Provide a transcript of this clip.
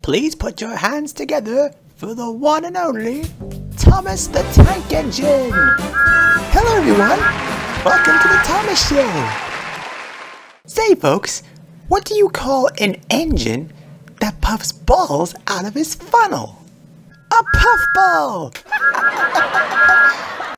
Please put your hands together for the one and only Thomas the Tank Engine! Hello everyone! Welcome to the Thomas Show! Say folks, what do you call an engine that puffs balls out of his funnel? A puffball!